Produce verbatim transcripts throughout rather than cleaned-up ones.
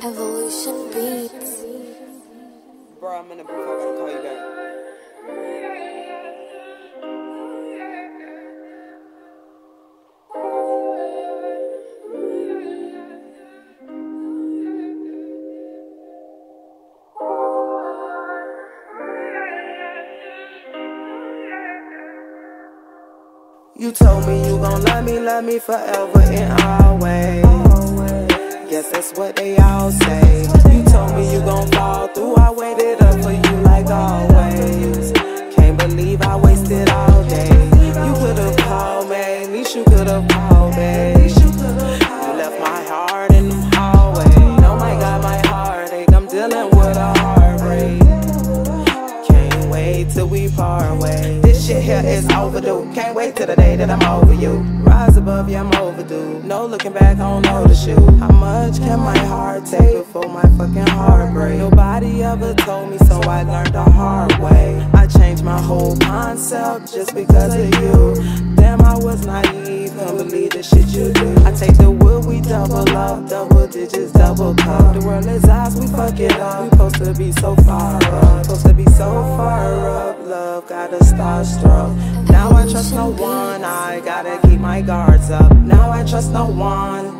Evolution Beats. Bro, I'm in the booth, I gotta call you back. You told me you gon' love me, love me forever and always. Guess that's what they all say. You told me you gon' fall through, I waited up for you like always. Can't believe I wasted all day. You could've called me, at least you could've called me. You left my heart in them hallways. Oh my God, my heartache, I'm dealing with a heartbreak. Can't wait till we part ways. This shit here is overdue. Can't wait till the day that I'm over you. Rise above, yeah, I'm overdue. No looking back, I don't know the shoe. How much can my heart take before my fucking heart break? Nobody ever told me, so I learned the hard way. I changed my whole concept just because of you. Damn, I was naive, couldn't believe the shit you do. I take the wood, we double up, double digits, double cup. The world is ours, we fuck it up. We supposed to be so far up, supposed to be so far up. Love got a starstruck. Now I trust no one, I gotta keep my guards up. Now I trust no one.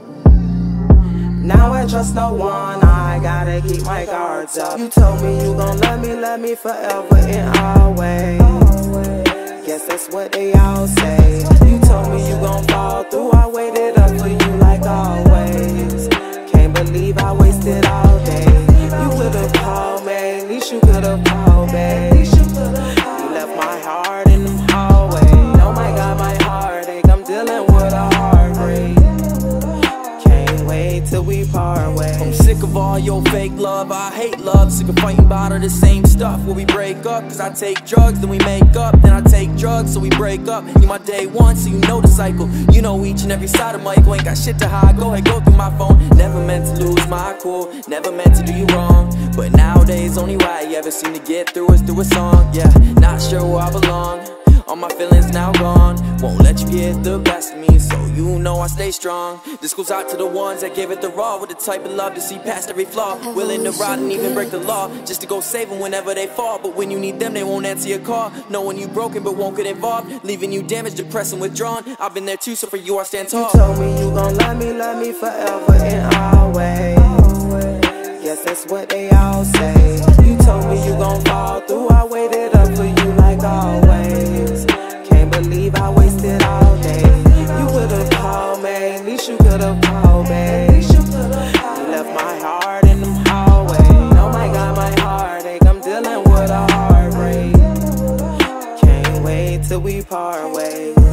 Now I trust no one, I gotta keep my guards up. You told me you gon' love me, love me forever and always. Guess that's what they all say. You told me you gon' fall through, I waited up for you like always. Can't believe I wasted all day. You could've called me, at least you could've called me. You left my heart in them hallways. Oh my God, my heartache, I'm dealing with a heartbreak. Can't wait till we part ways. I'm sick of all your fake love, I hate love. Sick of fighting about all the same stuff. Where we break up, cause I take drugs, then we make up. Then I take drugs, so we break up. You my day one, so you know the cycle. You know each and every side of my ego. Ain't got shit to hide, go ahead, go through my phone. Never meant to lose my cool, never meant to do you wrong. But nowadays, only right you ever seem to get through is through a song. Yeah, not sure where I belong. All my feelings now gone. Won't let you get the best of me, so you know I stay strong. This goes out to the ones that gave it the raw, with the type of love to see past every flaw. Willing to ride and even break the law, just to go save them whenever they fall. But when you need them, they won't answer your call. Knowing you broken but won't get involved, leaving you damaged, depressed and withdrawn. I've been there too, so for you I stand tall. You told me you gon' love me, love me forever and always. Guess that's what they all say. You told me you gon' fall through, I waited up for you like always. Can't believe I wasted all day. You could've called me, at least you could've called me. You left my heart in them hallways. Oh my God, my heartache, I'm dealing with a heartbreak. Can't wait till we part ways.